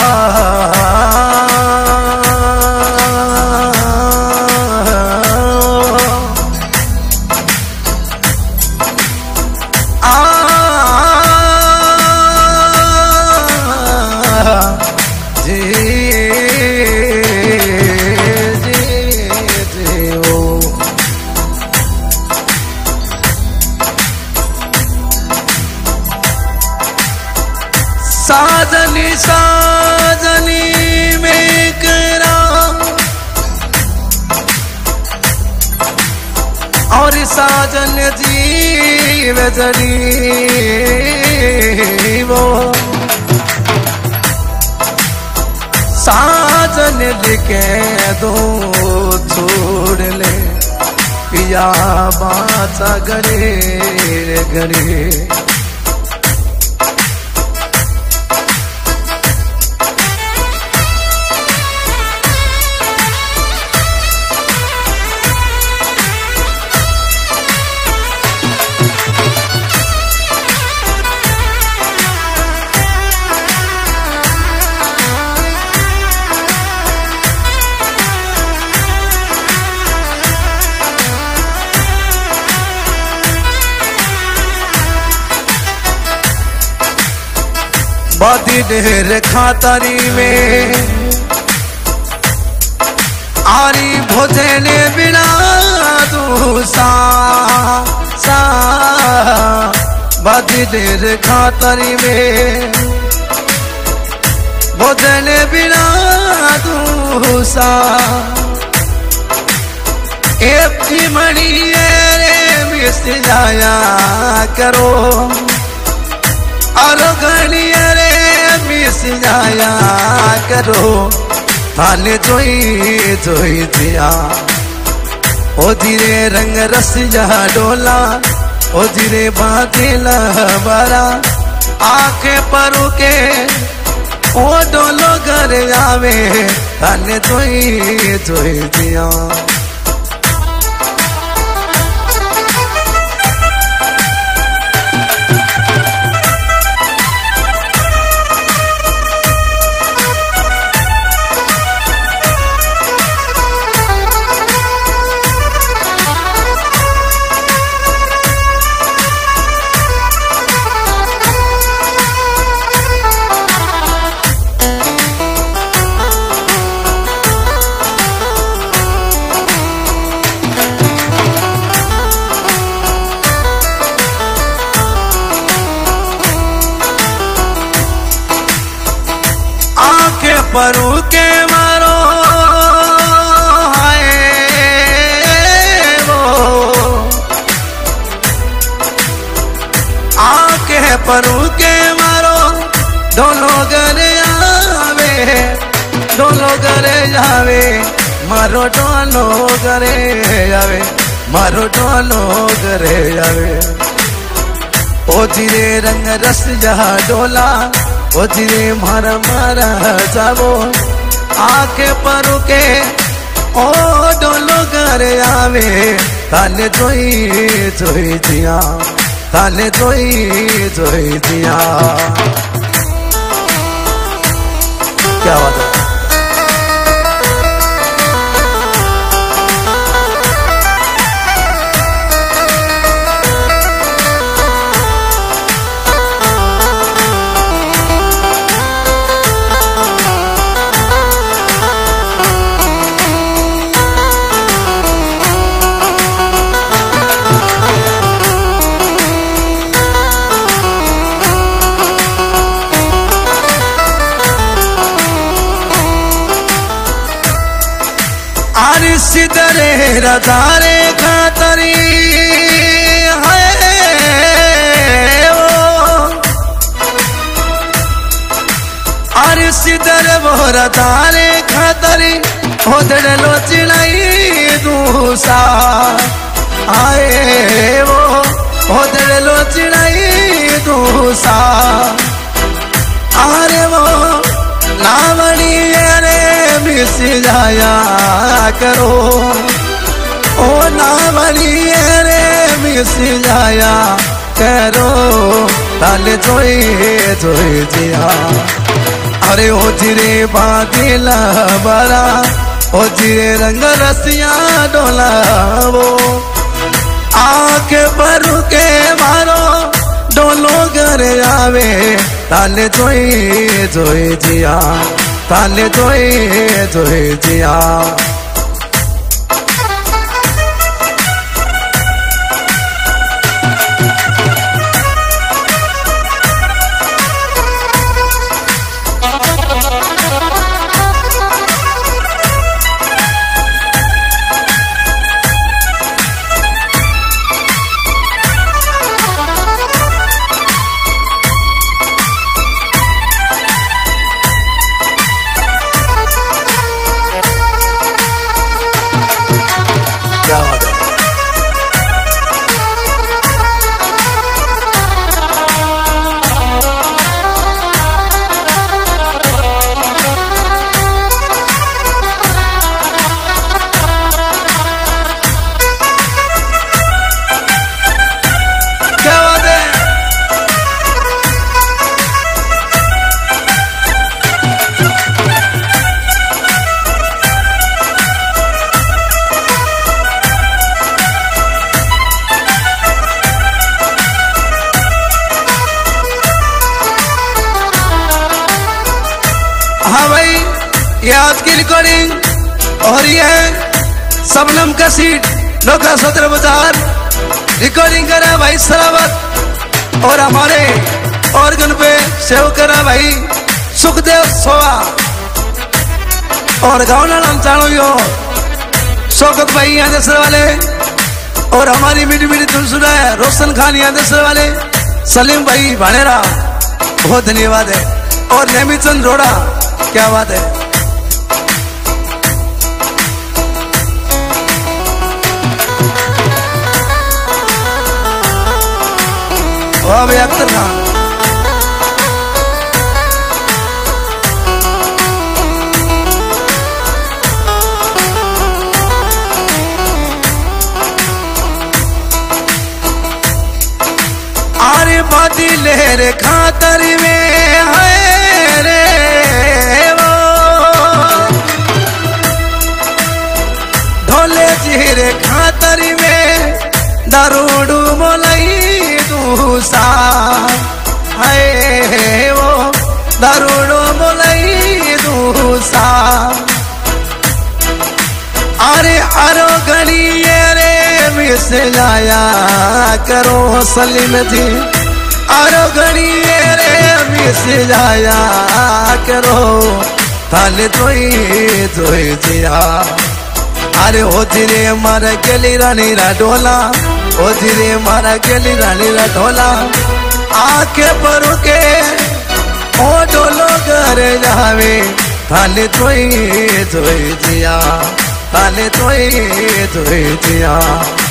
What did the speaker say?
साजनी साजनी में करा और साजन जीव जनी वो साजन लिखे दो छोड़ ले पिया बाचा गरे गरे बादी ढेर खातरी में आरी भोजन बिना दूसा सा बादी ढेर खातरी में भोजन बिना दूसा एक मणि रे मिस जाया करो और घड़िया रे मिस जाया करो थाने जोई जोई दिया ओ धीरे रंग रसिया डोला ओ धीरे बादला बारा आंखें परू के ओ डोलो घर आवे थाने जोई जोई दिया परू के मारो हाय वो आके परू के मारो दोनों घरे आवे दोनों घरे जावे मारो दोनों घरे जावे मारो दोनों घरे जावे ओ धीरे रंग रस जहा डोला ओ धीरे मारा मारा जावो आके परू के ओ डोलो घर आवे ताले जोई जोई दिया ताले जोई जोई दिया क्या बात है सिदरे रदारे खातरी है वो अरे सिदर वो रदारे खातरी होदड़ लो चिड़ाई दूसा आए वो होदड़ लो चिड़ाई दूसा अरे वो लावणी रे मिस जाया करो ओ नावली रे मिस जाया करो ताले जोई जोई जिया अरे ओ जिरे बादिला बरा ओ जिरे रंग रसिया डोला वो आके भरू के मारो डोलो घर आवे ताले जोई जोई जिया ताले जोई जोई जिया हाँ भाई, ये आज की रिकॉर्डिंग और ये सबनम का सीट नौका सदर बाजार रिकॉर्डिंग करा भाई सलावत और हमारे ऑर्गन पे सेव करा भाई सुखदेव सोआ और गाँव नाम चाणो यो शौकत भाई यहाँ दसर वाले और हमारी मीठी मीठी धुन सुना है रोशन खान यहाँ दसर वाले सलीम भाई भानेरा बहुत धन्यवाद है और नेमीचंद रोड़ा क्या बात है। वाह भाई अख्तर खान आरे बादी लहर खातर में है रे जीरे खातर में दरोडू मोलई दूसा है वो दरोडू मोलई दूसा अरे अरो घड़ी रे मिस जाया करो सलीम जी अरो घड़ी रे मिस जाया करो थाले तोई तोई जिया अरे ओ जिरे मारा गेली रानी रा ढोला ओ जिरे मारा गेली रानी रा ढोला आके पर के ओ ढोलो घर जावे थाले तोई तोई जिया थाले तोई तोई जिया।